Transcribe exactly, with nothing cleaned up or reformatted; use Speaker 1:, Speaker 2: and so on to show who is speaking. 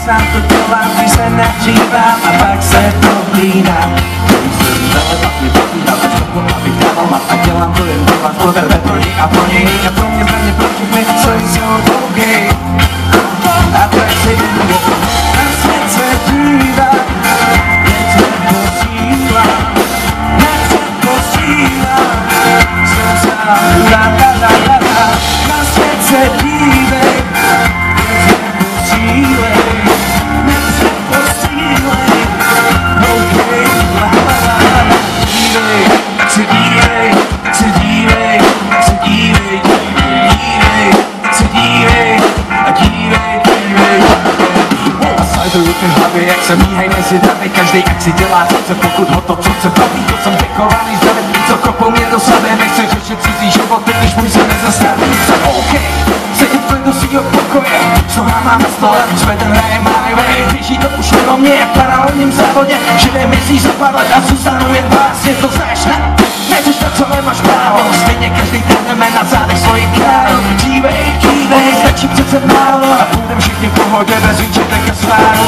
Speaker 1: sám to dělám, když se nahřívám a pak se prohlínám. Pak mi baví, ale stopnu, abych dával mat a dělám to jen pro vás, pro tebe, pro ní a pro něj a pro mě, pro mě, pro všechny, co jsou OK. A tak se jdu, na svět se dívám, teď se posílám, na svět posílám, jsem sám, la la la la la, na svět se dívej, teď se posílej, na svět posílej, OK, la la la la la, dívej, se dívej, se dívej, se dívej, dívej, se dívej, a dívej, dívej, a sleduju ty hlavy, jak se míhej mezi davy, každý ať si dělá co chce, pokud ho to co chce baví, to jsem vychovaný zdravý, co kopou mě do sebe, nechce řešit cizí životy, když můj se nezastaví, jsem OK, sedím v klidu svýho pokoje, s nohama na stole, zvedem hraje my way, běží to už mimo mě, jak v paralelním závodě, živě myslíš za pár let a zůstanu jen vás, je to znáš, ne? Neřeš to, co nemáš právo, stejně každý trhneme na zádech svoji králu, dívej, dívej, stačí přece málo a budem všichni v pohodě bez výčitek a sváru.